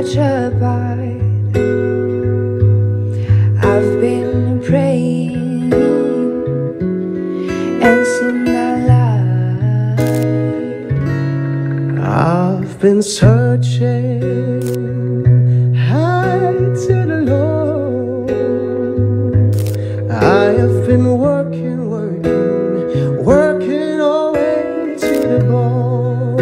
such a bite. I've been praying and seen that light. I've been searching high to the Lord. I have been working all way to the bone.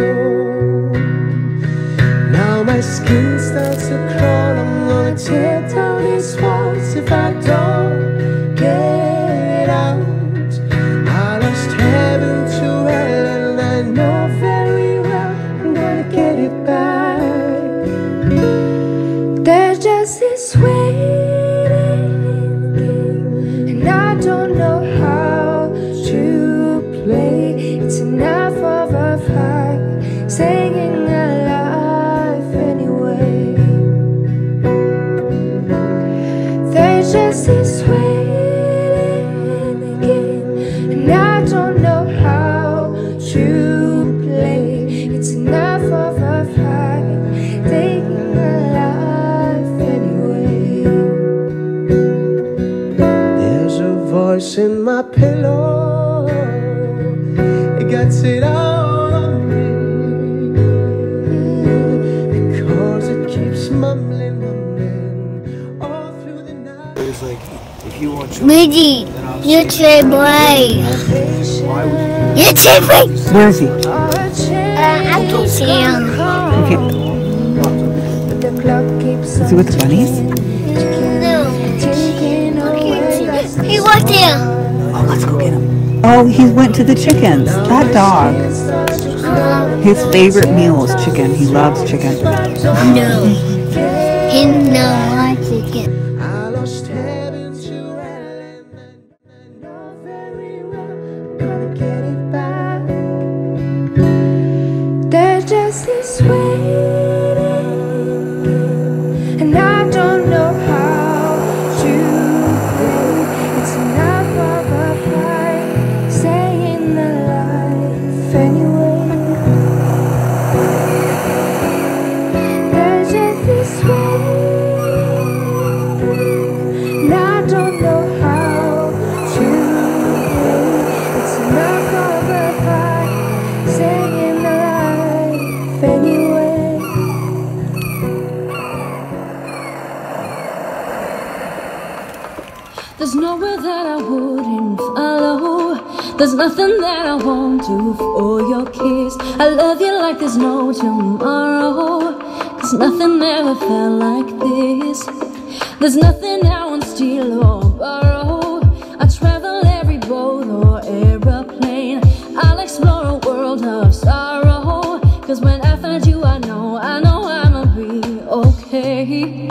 Now my skin starts to crawl. I'm gonna tear down these walls if I don't get out. I lost heaven to hell, and I know very well I'm gonna get it back. There's just this waiting game, and I don't know how to play. It's enough of a fight, singing alive anyway. There's just this waiting game, and I don't know how to play. It's enough of a fight, singing alive anyway. There's a voice in my pillow, it gets it out on me, because it keeps mumbling all through the night. It's like, if you want Miji, YouTube way. YouTube way. Where is he? I can see him. Okay. Is he with the bunnies? No. He was there. Oh, let's go get him. Oh, he went to the chickens. That dog. His favorite meal is chicken. He loves chicken. No. He no likes chicken. I lost heaven to hell, and I know very well I'm gonna get it back. There's just this waiting, and I don't know how to play. It's enough of a fight, staying alive anyway. There's just this waiting, and I don't know how to play. It's enough of a fight, staying alive anyway. There's nowhere that I wouldn't follow. There's nothing that I won't do for your kiss. I love you like there's no tomorrow, 'cause nothing ever felt like this. There's nothing I won't steal or borrow. I travel every boat or aeroplane. I'll explore a world of sorrow, 'cause when I find you I know I'ma be okay.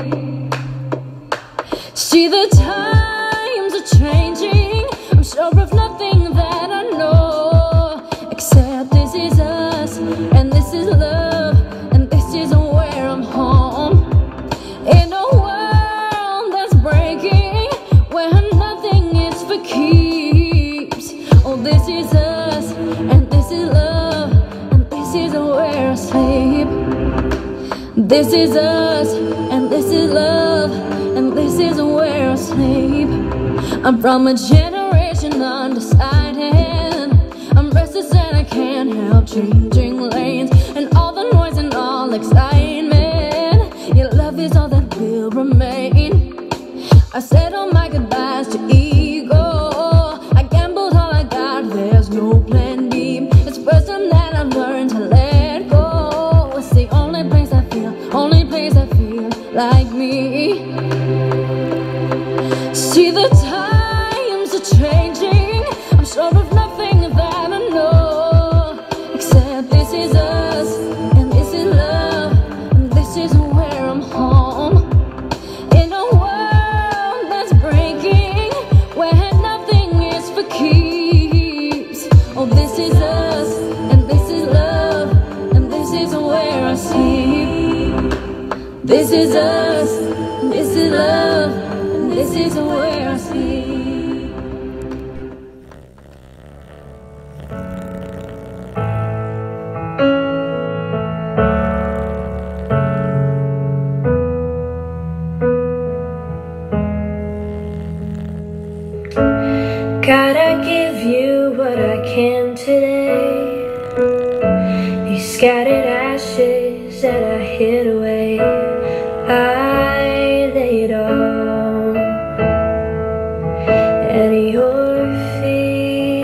See, the times are changing. I'm sure of nothing that I know, except this is us, and this is love, and this is where I'm home. In a world that's breaking, where nothing is for keeps. Oh, this is us, and this is love, and this is where I sleep. This is us, and this is love, and this is where I sleep. I'm from a generation undecided. I'm restless and I can't help changing lanes, and all the noise and all excitement. Your love is all that will remain. I said all my goodbyes to ego. I gambled all I got, there's no plan B. It's first time that I've learned to let go. It's the only place I feel like me. See, the times are changing. I'm sure of nothing that I know, except this is us, and this is love, and this is where I'm home. In a world that's breaking, where nothing is for keeps. Oh, this is us, and this is love, and this is where I sleep. This is us, this is love, and this is where I sleep. I lay it all at your feet.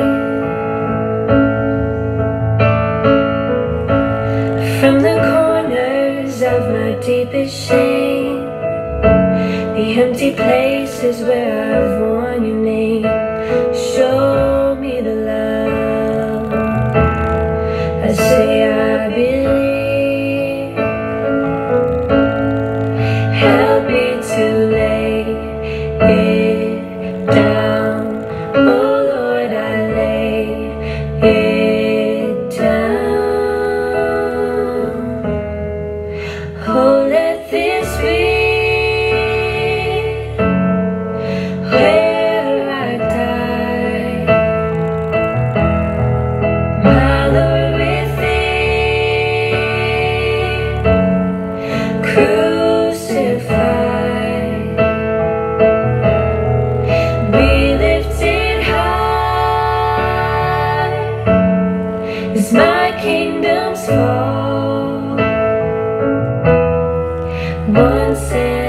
From the corners of my deepest shame, the empty places where I've worn your name, show me the love. I say I believe. Help me to lay it down. Oh Lord, I lay it down. Oh, let this be where I die, my Lord, with thee crucified. Be lifted high as my kingdom's fall. Once and